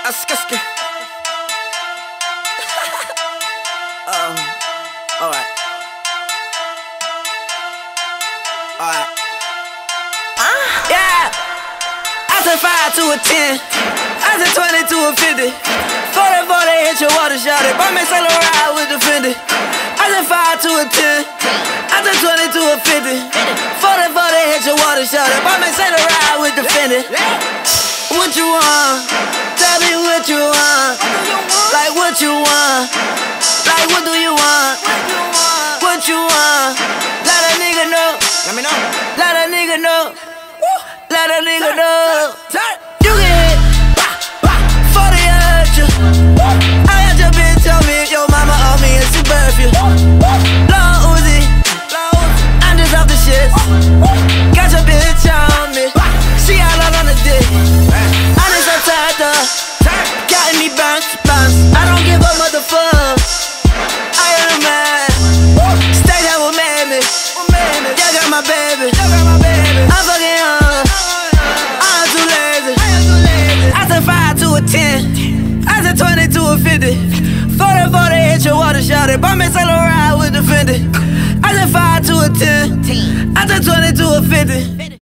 Askaska. Alright. Yeah. I said 5 to a 10. I said 20 to a 50. 40 hit your water shot it. Buy me sell a ride with the Fendi. I said 5 to a 10. I said 20 to a 50. 40 hit your water shot it. Buy me sell a ride with the Fendi. What you want? Tell me what you want. Like what you want. Like what do you want? What you want? Let a nigga know. Let me know. Let a nigga know. Let a nigga know. You can hit 40 at you. I got your bitch on me if your mama on me and she birth you. Lil Uzi, I'm just off the shit. Got your bitch on me. She all out on the dick. I'm just so tired up. Got me bounce. I don't give a motherfucker. I am the man. Stay down with Mammy. Y'all got my baby. I'm fucking her. I'm too lazy. I said 5 to a 10. I said 20 to a 50. 40 hit your water shot it. Buy me sell a ride with the Fendi. I said 5 to a 10. I said 20 to a 50.